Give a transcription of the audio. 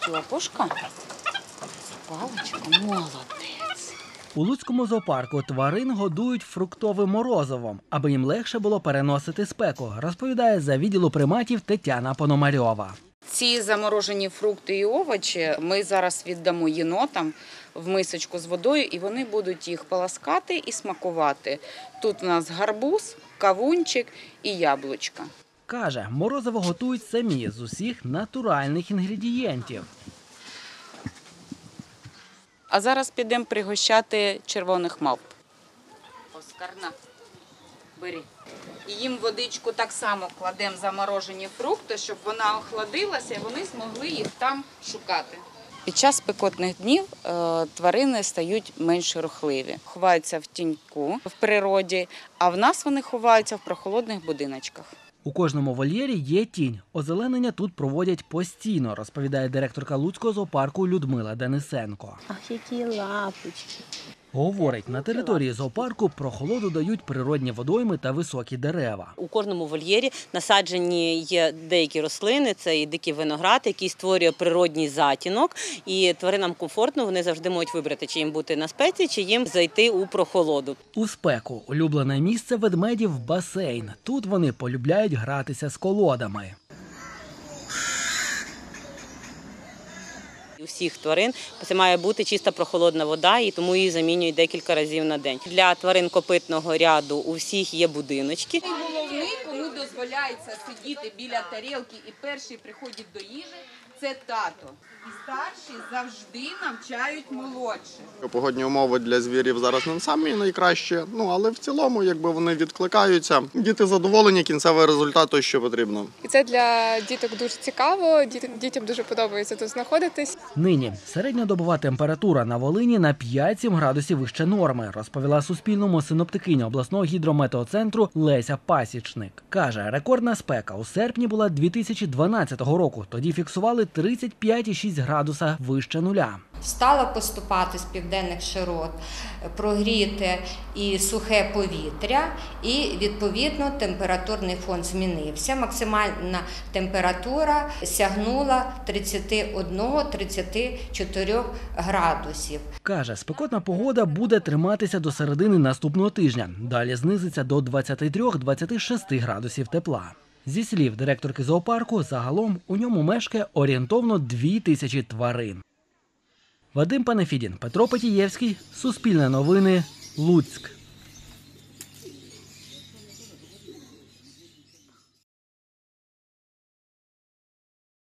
Лапушка. Паличка, молодець. У Луцькому зоопарку тварин годують фруктовим морозивом, аби їм легше було переносити спеку, розповідає за відділу приматів Тетяна Пономарьова. Ці заморожені фрукти і овочі ми зараз віддамо єнотам в мисочку з водою, і вони будуть їх полоскати і смакувати. Тут у нас гарбуз, кавунчик і яблучка. Каже, морозиво готують самі з усіх натуральних інгредієнтів. А зараз підемо пригощати червоних мавп. Оскарна, бери. І їм водичку так само кладемо заморожені фрукти, щоб вона охладилася і вони змогли їх там шукати. Під час спекотних днів тварини стають менш рухливі. Ховаються в тіньку в природі, а в нас вони ховаються в прохолодних будиночках. У кожному вольєрі є тінь. Озеленення тут проводять постійно, розповідає директорка Луцького зоопарку Людмила Денисенко. Ах, які лапочки. Говорить, на території зоопарку прохолоду дають природні водойми та високі дерева. У кожному вольєрі насаджені є деякі рослини, це і дикий виноград, який створює природній затінок. І тваринам комфортно, вони завжди можуть вибрати, чи їм бути на спеці, чи їм зайти у прохолоду. У спеку улюблене місце ведмедів – басейн. Тут вони полюбляють гратися з колодами. У всіх тварин це має бути чиста прохолодна вода, і тому її замінюють декілька разів на день. Для тварин копитного ряду у всіх є будиночки. Головний, кому дозволяється сидіти біля тарілки і перший приходить до їжі, це тато. І старші завжди навчають молодших. Погодні умови для звірів зараз не самі найкращі, але в цілому, якби вони відкликаються, діти задоволені, кінцевий результат той, що потрібно. І це для діток дуже цікаво, дітям дуже подобається тут знаходитись. Нині середньодобова температура на Волині на 5-7 градусів вище норми, розповіла Суспільному синоптикиня обласного гідрометеоцентру Леся Пасічник. Каже, рекордна спека у серпні була 2012 року. Тоді фіксували 35,6 градуса вище нуля. Стало поступати з південних широт прогріте і сухе повітря, і, відповідно, температурний фон змінився. Максимальна температура сягнула 31-34 градусів. Каже, спекотна погода буде триматися до середини наступного тижня. Далі знизиться до 23-26 градусів тепла. Зі слів директорки зоопарку, загалом у ньому мешкає орієнтовно 2000 тварин. Вадим Панефідін, Петро Петієвський, Суспільне новини, Луцьк.